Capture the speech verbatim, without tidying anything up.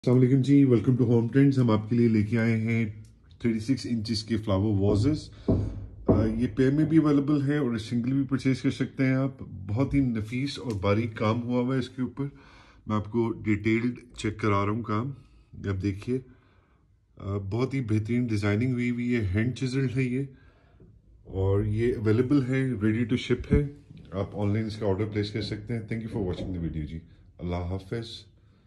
अस्सलाम वालेकुम जी, वेलकम टू होम ट्रेंड्स। हम आपके लिए लेके आए हैं छत्तीस इंचेस के फ्लावर वाजेस। ये पेयर में भी अवेलेबल है और सिंगल भी परचेज कर सकते हैं आप। बहुत ही नफीस और बारीक काम हुआ हुआ है इसके ऊपर। मैं आपको डिटेल्ड चेक करा रहा हूँ काम। आप देखिए, बहुत ही बेहतरीन डिज़ाइनिंग हुई हुई है, हैंड चिजल्ड है ये, और ये अवेलेबल है, रेडी टू शिप है। आप ऑनलाइन इसका ऑर्डर प्लेस कर सकते हैं। Thank you for watching the video जी। अल्लाह हाफिज़।